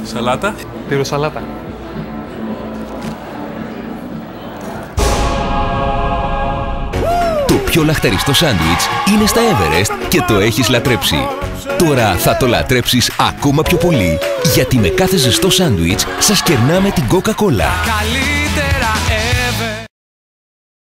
Σαλάτα. Τυροσαλάτα. Το πιο λαχταριστό σάντουιτς είναι στα Everest και το έχεις λατρέψει. Τώρα θα το λατρέψεις ακόμα πιο πολύ, γιατί με κάθε ζεστό σάντουιτς σας κερνάμε την Coca-Cola.